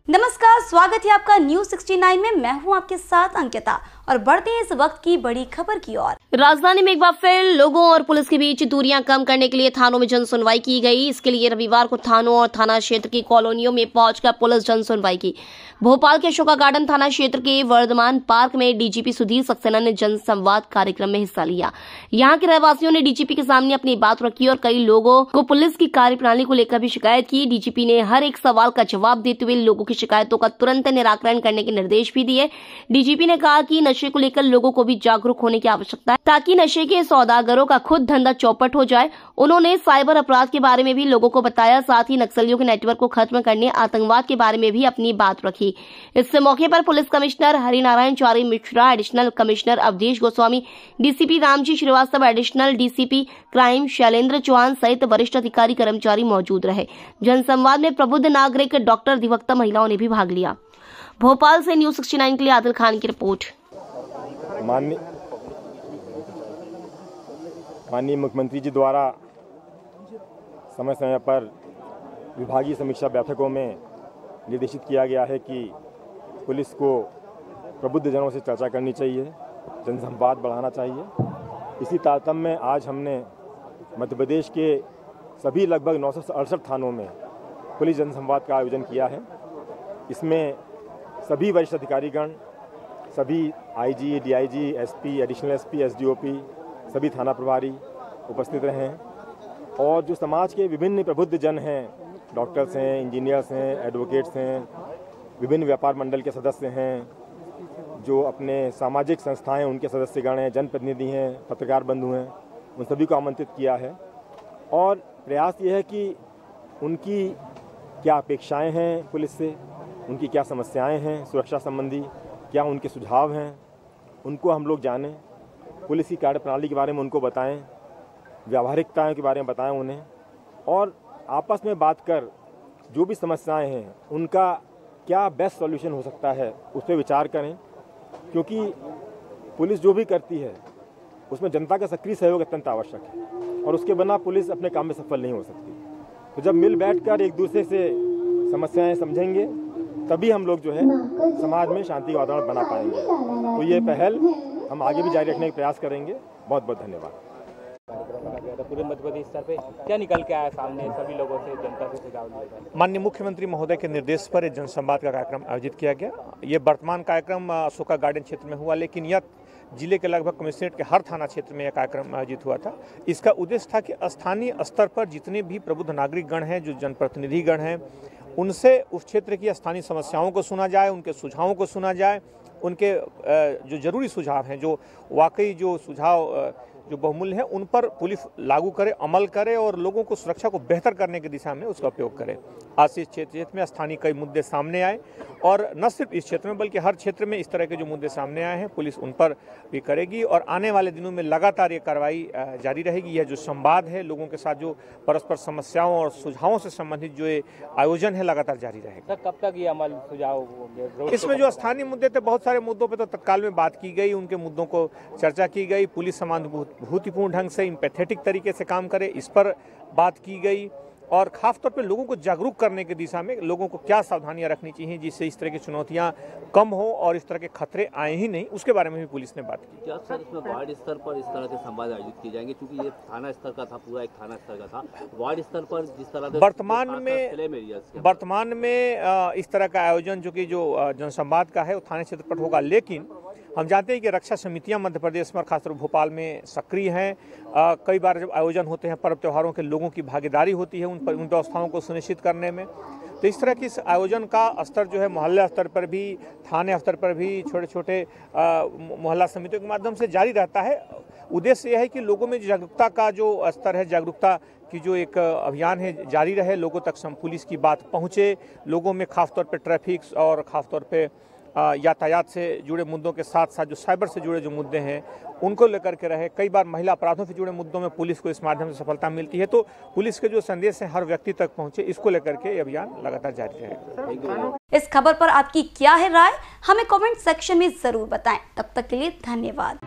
नमस्कार, स्वागत है आपका न्यूज 69 में। मैं हूं आपके साथ अंकिता और बढ़ते हैं इस वक्त की बड़ी खबर की ओर। राजधानी में एक बार फिर लोगों और पुलिस के बीच दूरियां कम करने के लिए थानों में जन सुनवाई की गई। इसके लिए रविवार को थानों और थाना क्षेत्र की कॉलोनियों में पहुंचकर पुलिस जन सुनवाई की। भोपाल के अशोका गार्डन थाना क्षेत्र के वर्धमान पार्क में डीजीपी सुधीर सक्सेना ने जन संवाद कार्यक्रम में हिस्सा लिया। यहाँ के रहवासियों ने डीजीपी के सामने अपनी बात रखी और कई लोगों को पुलिस की कार्यप्रणाली को लेकर भी शिकायत की। डीजीपी ने हर एक सवाल का जवाब देते हुए लोगों की शिकायतों का तुरंत निराकरण करने के निर्देश भी दिए। डीजीपी ने कहा कि नशे को लेकर लोगों को भी जागरूक होने की आवश्यकता है ताकि नशे के सौदागरों का खुद धंधा चौपट हो जाए। उन्होंने साइबर अपराध के बारे में भी लोगों को बताया, साथ ही नक्सलियों के नेटवर्क को खत्म करने, आतंकवाद के बारे में भी अपनी बात रखी। इस मौके पर police commissioner Harinarayan Chari Mishra, additional commissioner Awadhesh Goswami, DCP Ramji Srivastava, additional DCP crime Shailendra Chauhan सहित वरिष्ठ अधिकारी कर्मचारी मौजूद रहे। जनसंवाद में प्रबुद्ध नागरिक, डॉक्टर, अधिवक्ता, महिलाओं ने भी भाग लिया। भोपाल से न्यूज 69 के लिए आदिल खान की रिपोर्ट। माननीय मुख्यमंत्री जी द्वारा समय समय पर विभागीय समीक्षा बैठकों में निर्देशित किया गया है कि पुलिस को प्रबुद्ध जनों से चर्चा करनी चाहिए, जनसंवाद बढ़ाना चाहिए। इसी तारतम्य में आज हमने मध्य प्रदेश के सभी लगभग 968 थानों में पुलिस जनसंवाद का आयोजन किया है। इसमें सभी वरिष्ठ अधिकारीगण, सभी IG, DIG, SP, additional SP, SDOP, सभी थाना प्रभारी उपस्थित रहे हैं और जो समाज के विभिन्न प्रबुद्ध जन हैं, डॉक्टर्स हैं, इंजीनियर्स हैं, एडवोकेट्स हैं, विभिन्न व्यापार मंडल के सदस्य हैं, जो अपने सामाजिक संस्थाएं उनके सदस्यगण हैं, जनप्रतिनिधि हैं, पत्रकार बंधु हैं, उन सभी को आमंत्रित किया है और प्रयास ये है कि उनकी क्या अपेक्षाएं हैं पुलिस से, उनकी क्या समस्याएं हैं सुरक्षा संबंधी, क्या उनके सुझाव हैं, उनको हम लोग जानें, पुलिस की कार्यप्रणाली के बारे में उनको बताएं, व्यावहारिकताओं के बारे में बताएं उन्हें और आपस में बात कर जो भी समस्याएं हैं उनका क्या बेस्ट सॉल्यूशन हो सकता है उस पर विचार करें। क्योंकि पुलिस जो भी करती है उसमें जनता का सक्रिय सहयोग अत्यंत आवश्यक है और उसके बिना पुलिस अपने काम में सफल नहीं हो सकती। तो जब मिल बैठकर एक दूसरे से समस्याएं समझेंगे तभी हम लोग जो है समाज में शांति का वातावरण बना पाएंगे। तो ये पहल हम आगे भी जारी रखने का प्रयास करेंगे। बहुत बहुत धन्यवाद। पूरे मध्य प्रदेश स्तर पे क्या निकल के आया सामने, सभी लोगों से, जनता से सुझाव लिया? माननीय मुख्यमंत्री महोदय के निर्देश पर जनसंवाद का कार्यक्रम आयोजित किया गया। ये वर्तमान कार्यक्रम अशोका गार्डन क्षेत्र में हुआ, लेकिन यह जिले के लगभग कमिश्नरेट के हर थाना क्षेत्र में यह कार्यक्रम आयोजित हुआ था। इसका उद्देश्य था कि स्थानीय स्तर पर जितने भी प्रबुद्ध नागरिक गण हैं, जो जनप्रतिनिधि गण हैं, उनसे उस क्षेत्र की स्थानीय समस्याओं को सुना जाए, उनके सुझावों को सुना जाए, उनके जो जरूरी सुझाव हैं, जो वाकई जो सुझाव जो बहुमूल्य है, उन पर पुलिस लागू करे, अमल करे और लोगों को सुरक्षा को बेहतर करने की दिशा में उसका उपयोग करे। आज से इस क्षेत्र में स्थानीय कई मुद्दे सामने आए और न सिर्फ इस क्षेत्र में बल्कि हर क्षेत्र में इस तरह के जो मुद्दे सामने आए हैं पुलिस उन पर भी करेगी और आने वाले दिनों में लगातार ये कार्रवाई जारी रहेगी। यह जो संवाद है लोगों के साथ, जो परस्पर समस्याओं और सुझावों से संबंधित जो ये आयोजन है लगातार जारी रहेगा। सर, कब तक ये अमल सुझाव? इसमें जो स्थानीय मुद्दे थे, बहुत सारे मुद्दों पर तो तत्काल में बात की गई, उनके मुद्दों को चर्चा की गई। पुलिस सहानुभूतिपूर्ण ढंग से, एम्पैथेटिक तरीके से काम करे, इस पर बात की गई और खासतौर पे लोगों को जागरूक करने की दिशा में लोगों को क्या सावधानियां रखनी चाहिए जिससे इस तरह की चुनौतियां कम हो और इस तरह के खतरे आए ही नहीं, उसके बारे में भी पुलिस ने बात की। क्या सर इसमें वार्ड स्तर पर इस तरह के संवाद आयोजित किए जाएंगे? क्योंकि ये थाना स्तर का था, पूरा एक थाना स्तर का था। वार्ड स्तर पर जिस तरह से वर्तमान में इस तरह का आयोजन जो कि जो जनसंवाद का है वो थाना क्षेत्र पर होगा, लेकिन हम जानते हैं कि रक्षा समितियां मध्य प्रदेश में खासतौर भोपाल में सक्रिय हैं। कई बार जब आयोजन होते हैं पर्व त्योहारों के, लोगों की भागीदारी होती है उन व्यवस्थाओं को सुनिश्चित करने में। तो इस तरह की इस आयोजन का स्तर जो है मोहल्ला स्तर पर भी, थाने स्तर पर भी, छोटे छोटे मोहल्ला समितियों के माध्यम से जारी रहता है। उद्देश्य यह है कि लोगों में जागरूकता का जो स्तर है, जागरूकता की जो एक अभियान है जारी रहे, लोगों तक पुलिस की बात पहुँचे, लोगों में खासतौर पर ट्रैफिक और ख़ासतौर पर यातायात से जुड़े मुद्दों के साथ साथ जो साइबर से जुड़े जो मुद्दे हैं उनको लेकर के रहे। कई बार महिला अपराधों से जुड़े मुद्दों में पुलिस को इस माध्यम से सफलता मिलती है। तो पुलिस के जो संदेश हैं हर व्यक्ति तक पहुंचे, इसको लेकर के ये अभियान लगातार जारी रहेगा। इस खबर पर आपकी क्या है राय, हमें कमेंट सेक्शन में जरूर बताएं। तब तक के लिए धन्यवाद।